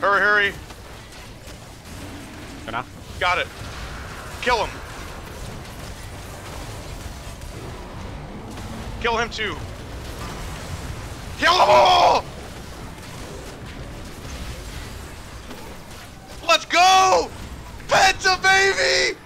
Hurry, hurry. Gonna. Got it. Kill him. Kill him too. Kill them all! Let's go! Penta, baby!